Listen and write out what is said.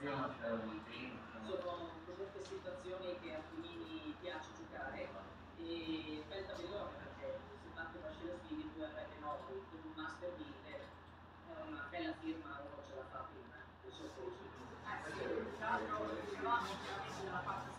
sono queste situazioni che a Tonini piace giocare e bel tabellone perché se parte Vascello Sfidi 2 avrebbe 9 con un Master 1000 è una bella firma, uno ce la fa prima, il suo sì, tra l'altro dicevamo chiaramente della parte